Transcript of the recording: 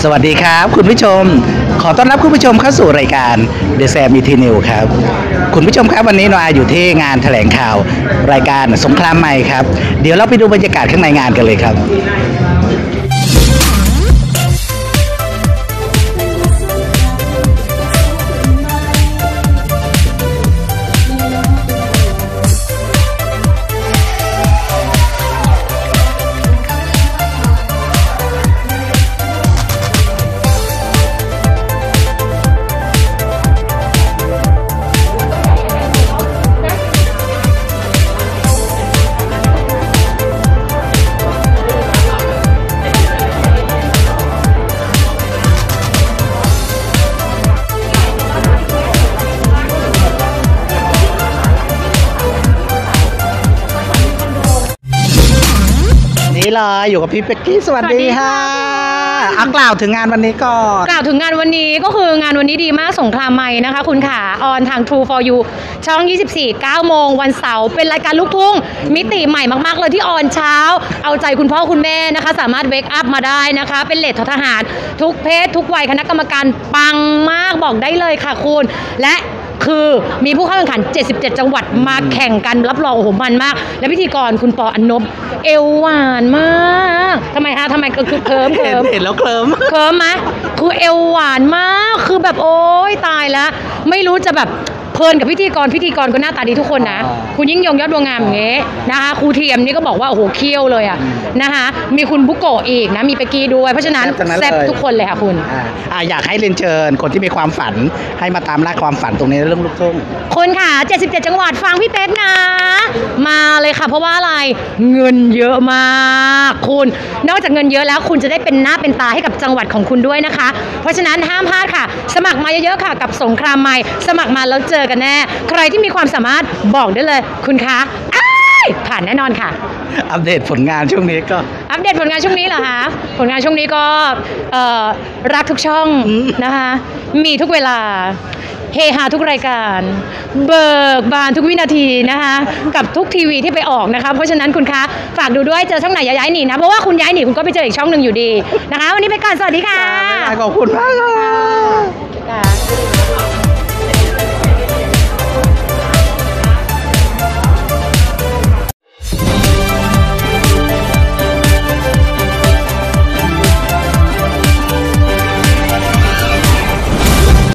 สวัสดีครับคุณผู้ชมขอต้อนรับคุณผู้ชมเข้าสู่รายการ The Sam ET News ครับคุณผู้ชมครับวันนี้นอาอยู่ที่งานแถลงข่าวรายการสงครามใหม่ครับเดี๋ยวเราไปดูบรรยากาศข้างในงานกันเลยครับนี่เลยอยู่กับพี่เป็กกี้สวัสดีค่ะกล่าวถึงงานวันนี้ก็กล่าวถึงงานวันนี้ก็คืองานวันนี้ดีมากสงครามใหม่นะคะคุณขาออนทาง True for You ช่อง 24 9 โมงวันเสาร์เป็นรายการลูกทุ่งมิติใหม่มากๆเลยที่ออนเช้าเอาใจคุณพ่อคุณแม่นะคะสามารถเวกอัพมาได้นะคะเป็นเลททหารทุกเพศทุกวัยคณะกรรมการปังมากบอกได้เลยค่ะคุณและคือมีผู้เข้าแข่งขัน77จังหวัดมาแข่งกันรับรองโอ้โหมันมากและพิธีกรคุณปออันนบเอวหวานมากทำไมคะทำไมก็คือเคิมเห็นแล้วเคิมไหมคือเอวหวานมากคือแบบโอ๊ยตายแล้วไม่รู้จะแบบเพลินกับพิธีกรก็หน้าตาดีทุกคนนะคุณยิ่งยงยอดดวงงามอย่างเงี้ยนะคะครูเทียมนี่ก็บอกว่าโอ้โหเคี้ยวเลยอ่ะนะคะมีคุณบุโกะอีกนะมีเปกีด้วยเพราะฉะนั้นแซ่บทุกคนเลยค่ะคุณอยากให้เรียนเชิญคนที่มีความฝันให้มาตามล่าความฝันตรงนี้เรื่องลูกทุ่งคนค่ะ77จังหวัดฟังพี่เป๊กนะมาเลยค่ะเพราะว่าอะไรเงินเยอะมากคุณนอกจากเงินเยอะแล้วคุณจะได้เป็นหน้าเป็นตาให้กับจังหวัดของคุณด้วยนะคะเพราะฉะนั้นห้ามพลาดค่ะสมัครมาเยอะๆค่ะกับสงครามใหม่สมัครมาแล้วเจอกันแน่ใครที่มีความสามารถบอกได้เลยคุณคะผ่านแน่นอนค่ะอัปเดตผลงานช่วงนี้ก็อัปเดตผลงานช่วงนี้เหรอคะผลงานช่วงนี้ก็รักทุกช่องนะคะมีทุกเวลาเฮฮาทุกรายการเบิกบานทุกวินาทีนะคะกับทุกทีวีที่ไปออกนะคะเพราะฉะนั้นคุณคะฝากดูด้วยเจอช่องไหนอย่าย้ายหนีนะเพราะว่าคุณย้ายหนีคุณก็ไปเจออีกช่องหนึ่งอยู่ดีนะคะวันนี้ไปก่อนสวัสดีค่ะขอบคุณมากค่ะ